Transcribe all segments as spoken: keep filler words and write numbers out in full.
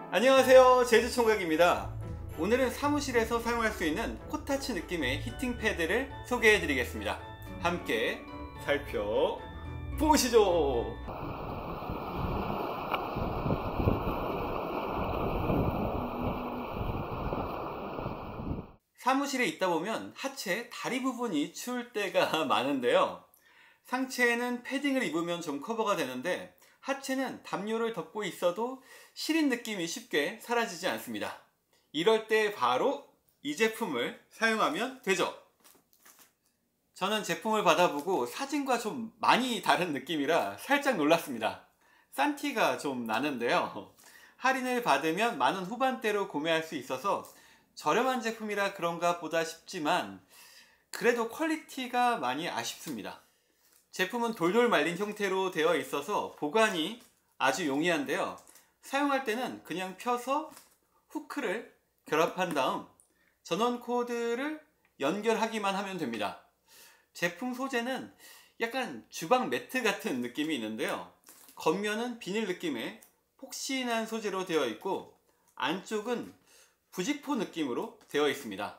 안녕하세요, 제주총각입니다. 오늘은 사무실에서 사용할 수 있는 코타치 느낌의 히팅 패드를 소개해 드리겠습니다. 함께 살펴보시죠. 사무실에 있다 보면 하체, 다리 부분이 추울 때가 많은데요. 상체에는 패딩을 입으면 좀 커버가 되는데 하체는 담요를 덮고 있어도 시린 느낌이 쉽게 사라지지 않습니다. 이럴 때 바로 이 제품을 사용하면 되죠. 저는 제품을 받아보고 사진과 좀 많이 다른 느낌이라 살짝 놀랐습니다. 싼 티가 좀 나는데요. 할인을 받으면 많은 후반대로 구매할 수 있어서 저렴한 제품이라 그런가 보다 싶지만 그래도 퀄리티가 많이 아쉽습니다. 제품은 돌돌 말린 형태로 되어 있어서 보관이 아주 용이한데요. 사용할 때는 그냥 펴서 후크를 결합한 다음 전원 코드를 연결하기만 하면 됩니다. 제품 소재는 약간 주방 매트 같은 느낌이 있는데요. 겉면은 비닐 느낌의 폭신한 소재로 되어 있고 안쪽은 부직포 느낌으로 되어 있습니다.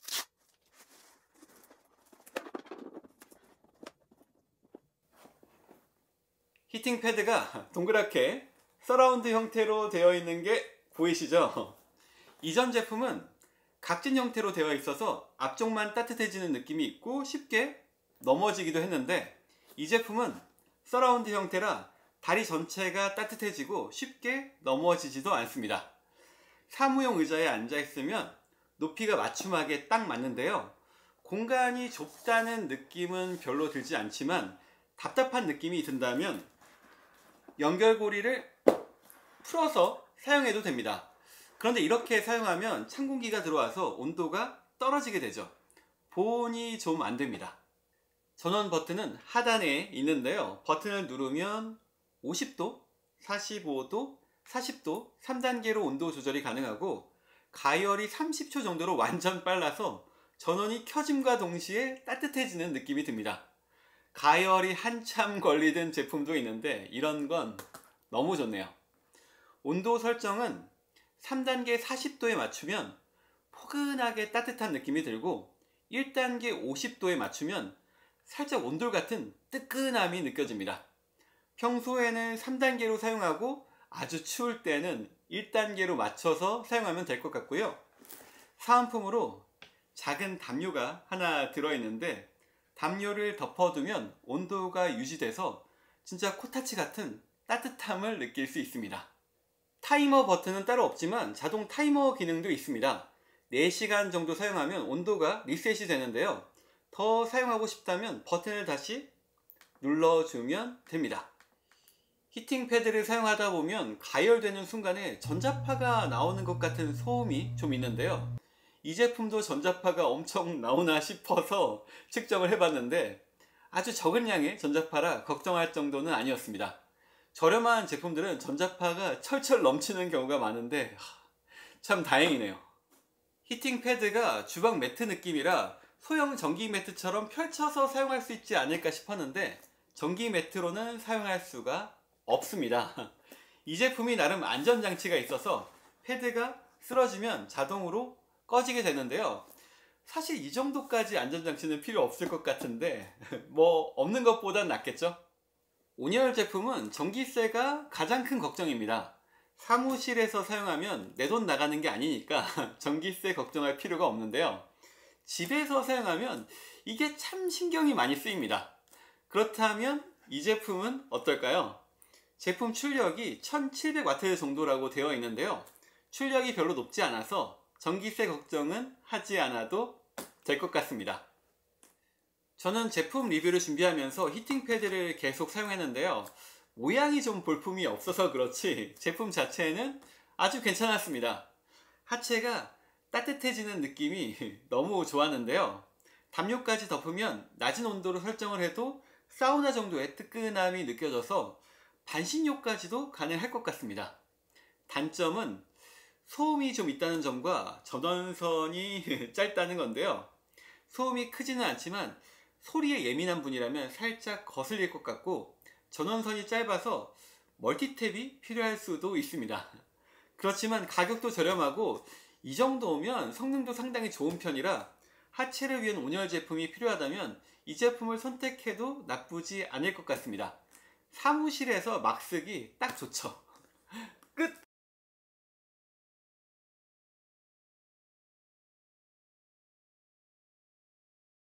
히팅 패드가 동그랗게 서라운드 형태로 되어 있는 게 보이시죠? 이전 제품은 각진 형태로 되어 있어서 앞쪽만 따뜻해지는 느낌이 있고 쉽게 넘어지기도 했는데 이 제품은 서라운드 형태라 다리 전체가 따뜻해지고 쉽게 넘어지지도 않습니다. 사무용 의자에 앉아 있으면 높이가 맞춤하게 딱 맞는데요. 공간이 좁다는 느낌은 별로 들지 않지만 답답한 느낌이 든다면 연결고리를 풀어서 사용해도 됩니다. 그런데 이렇게 사용하면 찬 공기가 들어와서 온도가 떨어지게 되죠. 보온이 좀 안됩니다. 전원 버튼은 하단에 있는데요. 버튼을 누르면 오십 도, 사십오 도, 사십 도 삼 단계로 온도 조절이 가능하고 가열이 삼십 초 정도로 완전 빨라서 전원이 켜짐과 동시에 따뜻해지는 느낌이 듭니다. 가열이 한참 걸리던 제품도 있는데 이런 건 너무 좋네요. 온도 설정은 삼 단계 사십 도에 맞추면 포근하게 따뜻한 느낌이 들고 일 단계 오십 도에 맞추면 살짝 온돌 같은 뜨끈함이 느껴집니다. 평소에는 삼 단계로 사용하고 아주 추울 때는 일 단계로 맞춰서 사용하면 될 것 같고요. 사은품으로 작은 담요가 하나 들어있는데 담요를 덮어두면 온도가 유지돼서 진짜 코타치 같은 따뜻함을 느낄 수 있습니다. 타이머 버튼은 따로 없지만 자동 타이머 기능도 있습니다. 네 시간 정도 사용하면 온도가 리셋이 되는데요. 더 사용하고 싶다면 버튼을 다시 눌러주면 됩니다. 히팅 패드를 사용하다 보면 가열되는 순간에 전자파가 나오는 것 같은 소음이 좀 있는데요. 이 제품도 전자파가 엄청 나오나 싶어서 측정을 해봤는데 아주 적은 양의 전자파라 걱정할 정도는 아니었습니다. 저렴한 제품들은 전자파가 철철 넘치는 경우가 많은데 참 다행이네요. 히팅 패드가 주방 매트 느낌이라 소형 전기 매트처럼 펼쳐서 사용할 수 있지 않을까 싶었는데 전기 매트로는 사용할 수가 없습니다. 이 제품이 나름 안전장치가 있어서 패드가 쓰러지면 자동으로 꺼지게 되는데요. 사실 이 정도까지 안전장치는 필요 없을 것 같은데 뭐 없는 것보단 낫겠죠? 온열 제품은 전기세가 가장 큰 걱정입니다. 사무실에서 사용하면 내 돈 나가는 게 아니니까 전기세 걱정할 필요가 없는데요. 집에서 사용하면 이게 참 신경이 많이 쓰입니다. 그렇다면 이 제품은 어떨까요? 제품 출력이 천칠백 와트 정도라고 되어 있는데요. 출력이 별로 높지 않아서 전기세 걱정은 하지 않아도 될 것 같습니다. 저는 제품 리뷰를 준비하면서 히팅 패드를 계속 사용했는데요. 모양이 좀 볼품이 없어서 그렇지 제품 자체는 아주 괜찮았습니다. 하체가 따뜻해지는 느낌이 너무 좋았는데요. 담요까지 덮으면 낮은 온도로 설정을 해도 사우나 정도의 뜨끈함이 느껴져서 반신욕까지도 가능할 것 같습니다. 단점은 소음이 좀 있다는 점과 전원선이 짧다는 건데요. 소음이 크지는 않지만 소리에 예민한 분이라면 살짝 거슬릴 것 같고 전원선이 짧아서 멀티탭이 필요할 수도 있습니다. 그렇지만 가격도 저렴하고 이 정도면 성능도 상당히 좋은 편이라 하체를 위한 온열 제품이 필요하다면 이 제품을 선택해도 나쁘지 않을 것 같습니다. 사무실에서 막 쓰기 딱 좋죠. 끝!